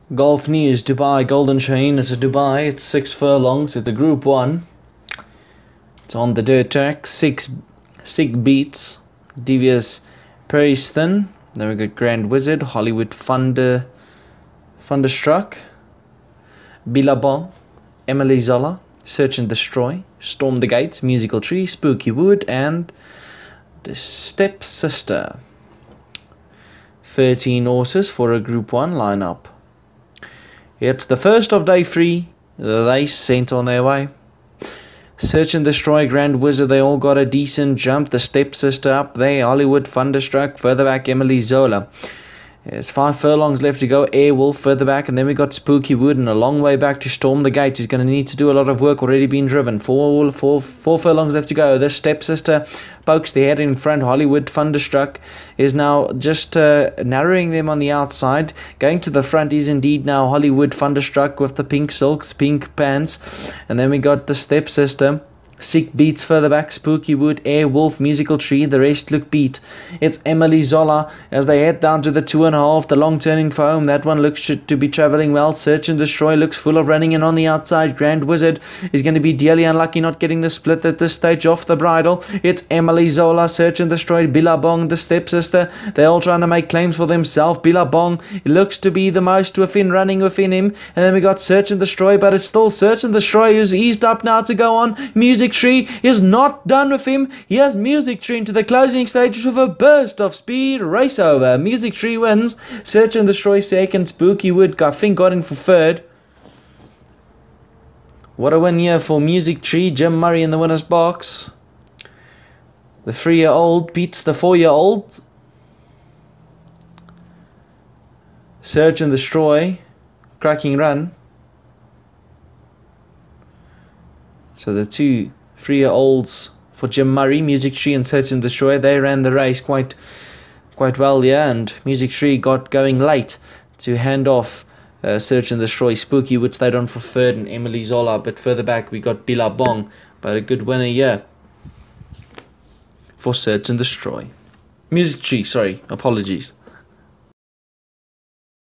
Golf news, Dubai, Golden Shaheen. It's a Dubai, it's 6 furlongs, it's a Group 1. It's on the dirt track, six beats, Devious Periston. Then we got Grand Wizard, Hollywood Thunderstruck, Billabong, Emily Zola, Search and Destroy, Storm the Gates, Musical Tree, Spooky Wood, and the Stepsister. 13 horses for a Group 1 lineup. It's the first of day 3. The race sent on their way. Search and Destroy, Grand Wizard, they all got a decent jump. The Stepsister up there. Hollywood Thunderstruck. Further back, Emily Zola. There's 5 furlongs left to go. Airwolf further back. And then we got Spooky Wood. And a long way back to Storm the Gates. He's going to need to do a lot of work. Already been driven. Four furlongs left to go. The Stepsister pokes the head in front. Hollywood Thunderstruck is now just narrowing them on the outside. Going to the front is indeed now Hollywood Thunderstruck with the pink silks, pink pants. And then we got the Stepsister. 6 beats further back, Spooky Wood, Airwolf, Musical Tree, the rest look beat. It's Emily Zola as they head down to the 2.5, the long turning foam. That one looks to be travelling well. Search and Destroy looks full of running, and on the outside, Grand Wizard is going to be dearly unlucky not getting the split at this stage off the bridle. It's Emily Zola, Search and Destroy, Billabong, the Stepsister. They're all trying to make claims for themselves. Billabong looks to be the most running within him. And then we got Search and Destroy, but it's still Search and Destroy who's eased up now to go on. Music Tree is not done with him. He has Music Tree into the closing stages with a burst of speed. Race over. Music Tree wins. Search and Destroy second. Spooky Wood, I think, got in for third. What a win here for Music Tree. Jim Murray in the winner's box. The 3-year-old beats the 4-year-old. Search and Destroy. Cracking run. So the 2 3-year-olds for Jim Murray, Music Tree and Search and Destroy, they ran the race quite well here, and Music Tree got going late to hand off Search and Destroy. Spooky Wood stayed on for third, and Emily Zola a bit further back. We got Billabong, but a good winner here for Search and Destroy. Music Tree, sorry, apologies.